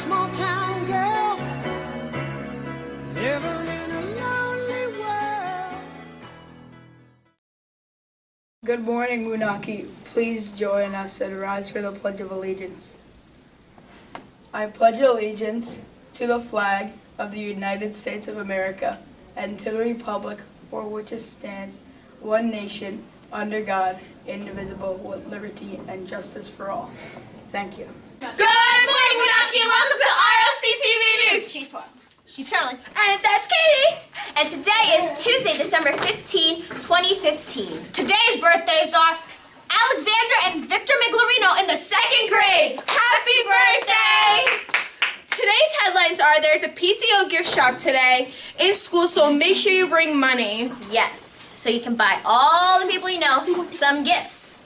small town girl living in a lonely world. Good morning, Moonaki. Please join us and rise for the Pledge of Allegiance. I pledge allegiance to the flag of the United States of America and to the republic for which it stands, one nation, under God, indivisible, with liberty and justice for all. Thank you. Good morning, Moonaki, and welcome to RLC TV News. She's 12. She's Caroline. And that's Katie. And today is Tuesday, December 15, 2015. Today's birthdays are Alexandra and Victor Miglerino in the 2nd grade. Happy birthday! Today's headlines are there's a PTO gift shop today in school, so make sure you bring money. Yes, so you can buy all the people you know some gifts.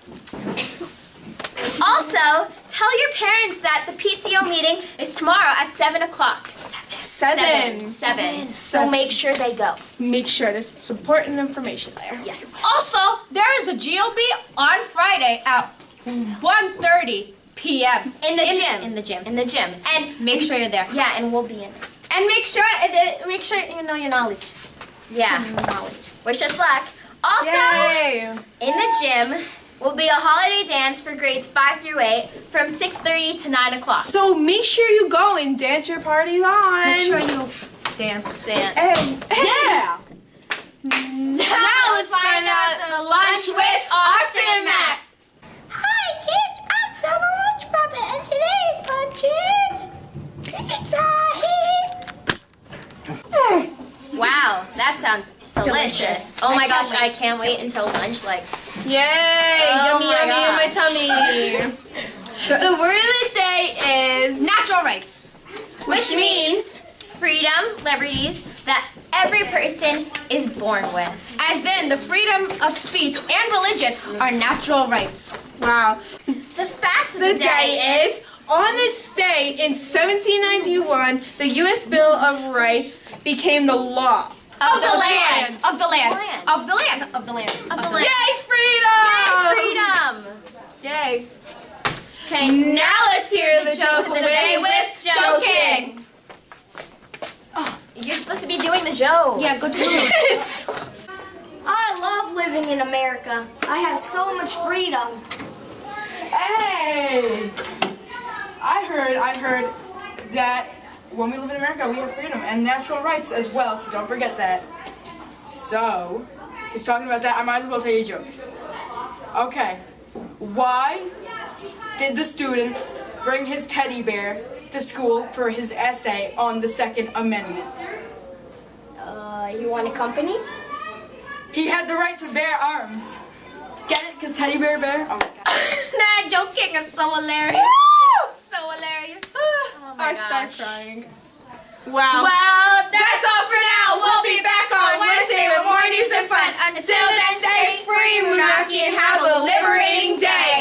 Also, tell your parents that the PTO meeting is tomorrow at 7 o'clock. 7. So make sure they go. Make sure there's some important information there. Yes. Also, there is a GOB on Friday at 1:30 p.m. In the gym. And Make sure you're there. yeah, and we'll be in it. And make sure you know your knowledge. Yeah. Knowledge. Wish us luck. Also, Yay! in the gym will be a holiday dance for grades 5 through 8 from 6:30 to 9 o'clock. So make sure you go and dance your parties on. Make sure you dance. Dance. Yeah! Now let's find out the lunch with Austin and Matt. Hi kids, I'm Selma Lunch Puppet, and today's lunch is pizza. Wow, that sounds delicious. Delicious. Oh my I gosh, can't I can't wait until lunch. Like, Yay! Oh Yummy, my yummy in my God. tummy. The word of the day is Natural rights. which means freedom, liberties that every person is born with. As in, the freedom of speech and religion are natural rights. wow. The fact of The day is on this day in 1791, the U.S. Bill of Rights became the law. Of the land. Of the land. Land. Of the land. Of the land. Of the land. Yay, freedom! Freedom. Yay. Okay, Now let's hear the joke of the day with joking. You're supposed to be doing the joke. Yeah, good food. I love living in America. I have so much freedom. Hey! I heard that when we live in America, we have freedom and natural rights as well, so don't forget that. So, he's talking about that, I might as well tell you a joke. Okay, why did the student bring his teddy bear to school for his essay on the Second Amendment? You want a company? He had the right to bear arms. Get it? Because teddy bear? Oh my god. Nah, joking is so hilarious. So hilarious. Oh my I start gosh. crying. Wow. Well, that's all for now. We'll be back on Wednesday with more news and fun. Until then, stay free, Moonaki, and have a liberating day.